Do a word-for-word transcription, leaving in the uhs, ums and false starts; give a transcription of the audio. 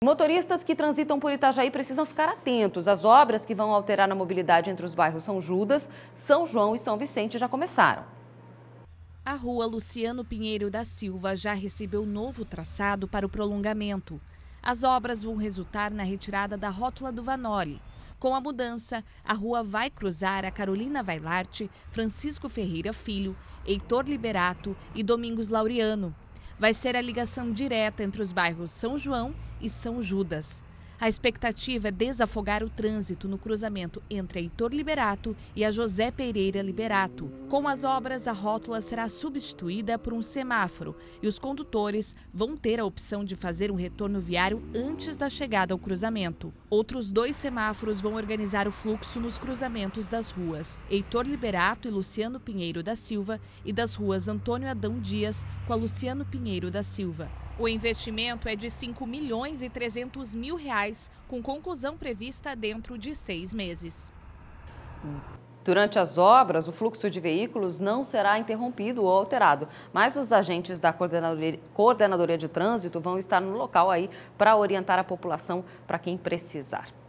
Motoristas que transitam por Itajaí precisam ficar atentos. As obras que vão alterar a mobilidade entre os bairros São Judas, São João e São Vicente já começaram. A rua Luciano Pinheiro da Silva já recebeu novo traçado para o prolongamento. As obras vão resultar na retirada da rótula do Vanoli. Com a mudança, a rua vai cruzar a Carolina Vailarte, Francisco Ferreira Filho, Heitor Liberato e Domingos Laureano. Vai ser a ligação direta entre os bairros São João e São Judas. A expectativa é desafogar o trânsito no cruzamento entre a Heitor Liberato e a José Pereira Liberato. Com as obras, a rótula será substituída por um semáforo e os condutores vão ter a opção de fazer um retorno viário antes da chegada ao cruzamento. Outros dois semáforos vão organizar o fluxo nos cruzamentos das ruas Heitor Liberato e Luciano Pinheiro da Silva e das ruas Antônio Adão Dias com a Luciano Pinheiro da Silva. O investimento é de cinco milhões e trezentos mil reais, com conclusão prevista dentro de seis meses. Durante as obras, o fluxo de veículos não será interrompido ou alterado, mas os agentes da Coordenadoria, Coordenadoria de Trânsito vão estar no local aí para orientar a população para quem precisar.